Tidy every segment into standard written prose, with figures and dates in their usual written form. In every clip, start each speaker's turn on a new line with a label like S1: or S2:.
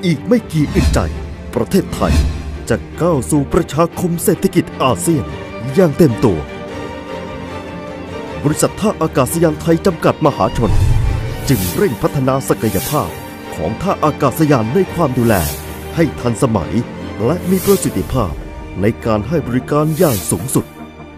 S1: อีกไม่กี่อึดใจประเทศไทยจะก้าวสู่ประชาคมเศรษฐกิจอาเซียนอย่างเต็มตัวบริษัทท่าอากาศยานไทยจำกัดมหาชนจึงเร่งพัฒนาศักยภาพของท่าอากาศยานในความดูแลให้ทันสมัยและมีประสิทธิภาพในการให้บริการอย่างสูงสุด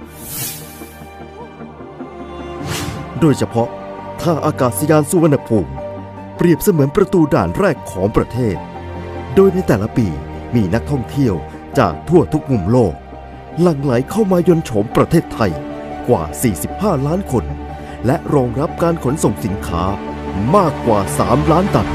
S1: โดยเฉพาะท่าอากาศยานสุวรรณภูมิเปรียบเสมือนประตูด่านแรกของประเทศโดยในแต่ละปีมีนักท่องเที่ยวจากทั่วทุกมุมโลกหลั่งไหลเข้ามายนต์โฉมประเทศไทยกว่า 45 ล้านคนและรองรับการขนส่งสินค้ามากกว่า 3 ล้านตัน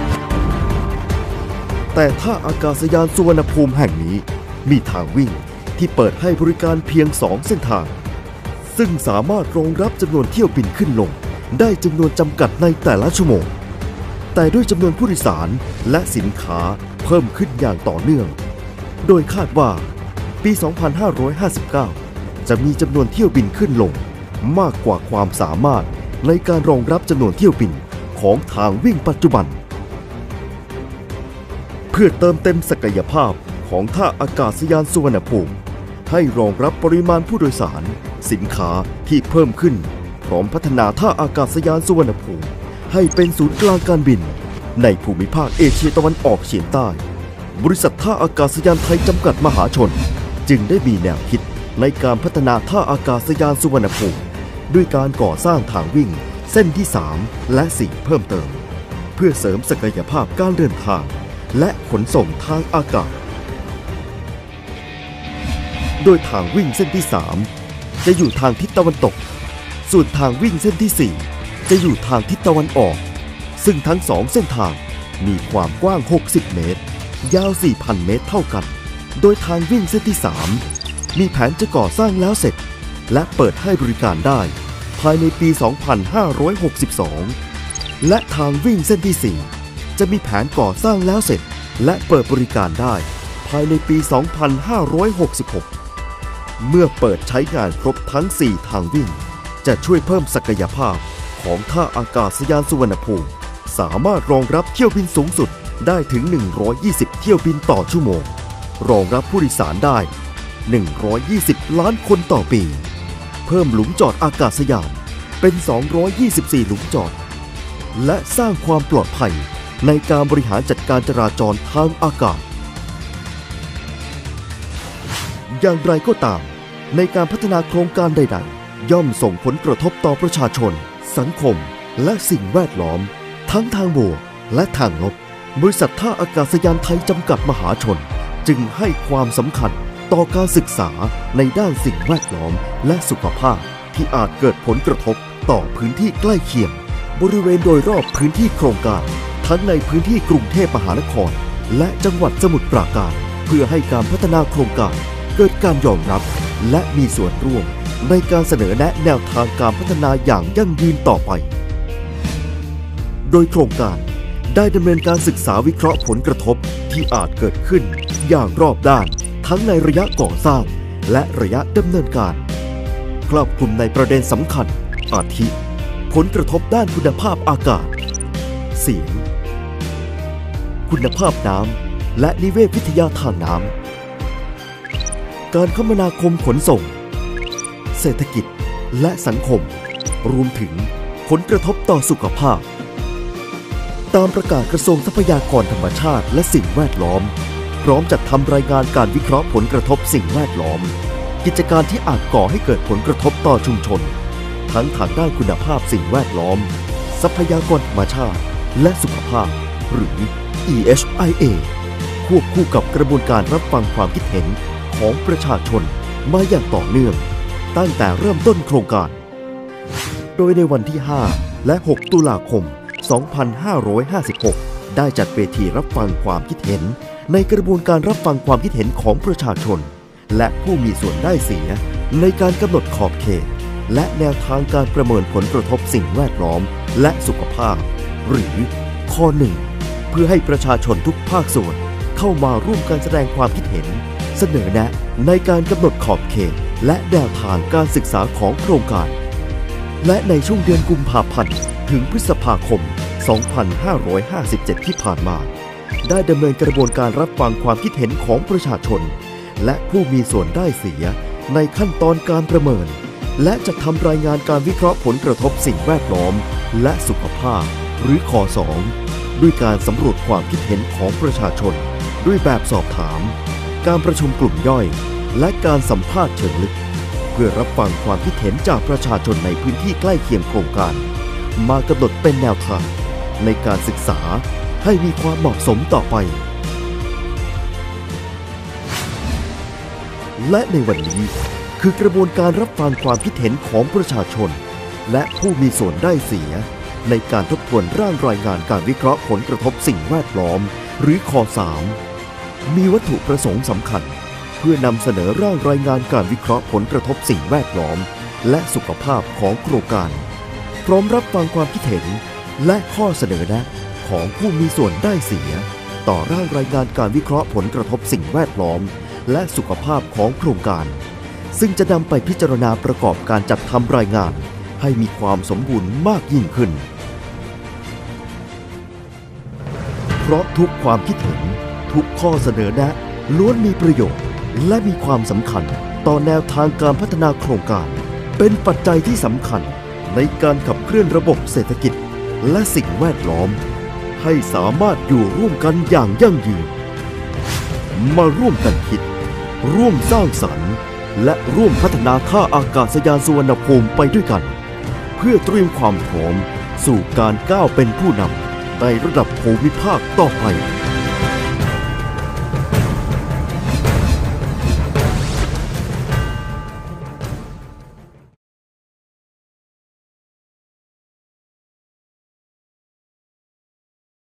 S1: แต่ท่าอากาศยานสุวรรณภูมิแห่งนี้มีทางวิ่งที่เปิดให้บริการเพียง 2 เส้นทางซึ่งสามารถรองรับจำนวนเที่ยวบินขึ้นลงได้จำนวนจำกัดในแต่ละชั่วโมงแต่ด้วยจำนวนผู้โดยสารและสินค้าเพิ่มขึ้นอย่างต่อเนื่องโดยคาดว่าปี 2559 จะมีจำนวนเที่ยวบินขึ้นลงมากกว่าความสามารถในการรองรับจำนวนเที่ยวบินของทางวิ่งปัจจุบันเพื่อเติมเต็มศักยภาพของท่าอากาศยานสุวรรณภูมิให้รองรับปริมาณผู้โดยสารสินค้าที่เพิ่มขึ้นพร้อมพัฒนาท่าอากาศยานสุวรรณภูมิให้เป็นศูนย์กลางการบินในภูมิภาคเอเชียตะวันออกเฉียงใต้บริษัทท่าอากาศยานไทยจำกัดมหาชนจึงได้มีแนวคิดในการพัฒนาท่าอากาศยานสุวรรณภูมิด้วยการก่อสร้างทางวิ่งเส้นที่ 3 และ 4 เพิ่มเติมเพื่อเสริมศักยภาพการเดินทางและขนส่งทางอากาศโดยทางวิ่งเส้นที่ 3 จะอยู่ทางทิศตะวันตกส่วนทางวิ่งเส้นที่ 4 จะอยู่ทางทิศตะวันออกซึ่งทั้ง2เส้นทางมีความกว้าง60 เมตรยาว 4,000 เมตรเท่ากันโดยทางวิ่งเส้นที่ 3 มีแผนจะก่อสร้างแล้วเสร็จและเปิดให้บริการได้ภายในปี 2562 และทางวิ่งเส้นที่ 4 จะมีแผนก่อสร้างแล้วเสร็จและเปิดบริการได้ภายในปี 2566 เมื่อเปิดใช้งานครบทั้ง 4 ทางวิ่งจะช่วยเพิ่มศักยภาพของท่าอากาศยานสุวรรณภูมิสามารถรองรับเที่ยวบินสูงสุดได้ถึง 120 เที่ยวบินต่อชั่วโมงรองรับผู้โดยสารได้ 120 ล้านคนต่อปีเพิ่มหลุมจอดอากาศยานเป็น 224 หลุมจอดและสร้างความปลอดภัยในการบริหารจัดการจราจรทางอากาศอย่างไรก็ตามในการพัฒนาโครงการใดๆย่อมส่งผลกระทบต่อประชาชนสังคมและสิ่งแวดล้อมทั้งทางบวกและทางลบบริษัทท่าอากาศยานไทยจำกัดมหาชนจึงให้ความสำคัญต่อการศึกษาในด้านสิ่งแวดล้อมและสุขภาพที่อาจเกิดผลกระทบต่อพื้นที่ใกล้เคียงบริเวณโดยรอบพื้นที่โครงการทั้งในพื้นที่กรุงเทพมหานครและจังหวัดสมุทรปราการเพื่อให้การพัฒนาโครงการเกิดการยอมรับและมีส่วนร่วมในการเสนอแนะแนวทางการพัฒนาอย่างยั่งยืนต่อไปโดยโครงการได้ดำเนินการศึกษาวิเคราะห์ผลกระทบที่อาจเกิดขึ้นอย่างรอบด้านทั้งในระยะก่อสร้างและระยะดำเนินการครอบคลุมในประเด็นสำคัญอาทิผลกระทบด้านคุณภาพอากาศเสียงคุณภาพน้ำและนิเวศวิทยาทางน้ำการคมนาคมขนส่งเศรษฐกิจและสังคมรวมถึงผลกระทบต่อสุขภาพตามประกาศกระทรวงทรัพยากรธรรมชาติและสิ่งแวดล้อมพร้อมจัดทำรายงานการวิเคราะห์ผลกระทบสิ่งแวดล้อมกิจการที่อาจก่อให้เกิดผลกระทบต่อชุมชนทั้งทางด้านคุณภาพสิ่งแวดล้อมทรัพยากรธรรมชาติและสุขภาพหรือ EHIA ควบคู่กับกระบวนการรับฟังความคิดเห็นของประชาชนมาอย่างต่อเนื่องตั้งแต่เริ่มต้นโครงการโดยในวันที่ 5 และ 6 ตุลาคม 2556 ได้จัดเวทีรับฟังความคิดเห็นในกระบวนการรับฟังความคิดเห็นของประชาชนและผู้มีส่วนได้เสียในการกำหนดขอบเขตและแนวทางการประเมินผลกระทบสิ่งแวดล้อมและสุขภาพหรือข้อ 1 เพื่อให้ประชาชนทุกภาคส่วนเข้ามาร่วมกันแสดงความคิดเห็นเสนอแนะในการกำหนดขอบเขตและแนวทางการศึกษาของโครงการและในช่วงเดือนกุมภาพันธ์ถึงพฤษภาคม 2557 ที่ผ่านมาได้ดำเนินกระบวนการรับฟังความคิดเห็นของประชาชนและผู้มีส่วนได้เสียในขั้นตอนการประเมินและจัดทำรายงานการวิเคราะห์ผลกระทบสิ่งแวดล้อมและสุขภาพหรือค2ด้วยการสำรวจความคิดเห็นของประชาชนด้วยแบบสอบถามการประชุมกลุ่มย่อยและการสัมภาษณ์เชิงลึกเพื่อรับฟังความคิดเห็นจากประชาชนในพื้นที่ใกล้เคียงโครงการมากำหนดเป็นแนวทางในการศึกษาให้มีความเหมาะสมต่อไปและในวันนี้คือกระบวนการรับฟังความคิดเห็นของประชาชนและผู้มีส่วนได้เสียในการทบทวนร่างรายงานการวิเคราะห์ผลกระทบสิ่งแวดล้อมหรือค3มีวัตถุประสงค์สำคัญเพื่อนำเสนอร่างรายงานการวิเคราะห์ผลกระทบสิ่งแวดล้อมและสุขภาพของโครงการพร้อมรับฟังความคิดเห็นและข้อเสนอแนะของผู้มีส่วนได้เสียต่อร่างรายงานการวิเคราะห์ผลกระทบสิ่งแวดล้อมและสุขภาพของโครงการซึ่งจะนำไปพิจารณาประกอบการจัดทำรายงานให้มีความสมบูรณ์มากยิ่งขึ้นเพราะทุกความคิดเห็นทุกข้อเสนอแนะล้วนมีประโยชน์และมีความสำคัญต่อแนวทางการพัฒนาโครงการเป็นปัจจัยที่สำคัญในการขับเคลื่อนระบบเศรษฐกิจและสิ่งแวดล้อมให้สามารถอยู่ร่วมกันอย่างยั่งยืนมาร่วมกันคิดร่วมสร้างสรรค์และร่วมพัฒนาท่าอากาศยานสุวรรณภูมิไปด้วยกันเพื่อเตรียมความพร้อมสู่การก้าวเป็นผู้นำในระดับภูมิภาคต่อไป